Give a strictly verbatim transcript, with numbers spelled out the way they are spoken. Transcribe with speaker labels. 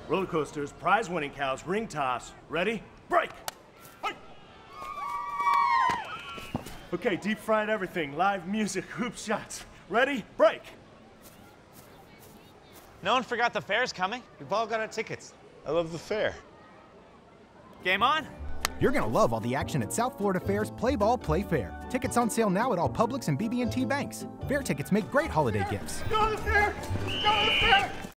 Speaker 1: Roller coasters, prize-winning cows, ring toss. Ready? Break! Okay, deep fried everything. Live music, hoop shots. Ready? Break!
Speaker 2: No one forgot the fair's coming.
Speaker 3: We've all got our tickets. I love the fair.
Speaker 2: Game on?
Speaker 4: You're gonna love all the action at South Florida Fair's Play Ball, Play Fair. Tickets on sale now at all Publix and B B T banks. Fair tickets make great holiday gifts.
Speaker 1: Go to the fair! Go to the fair!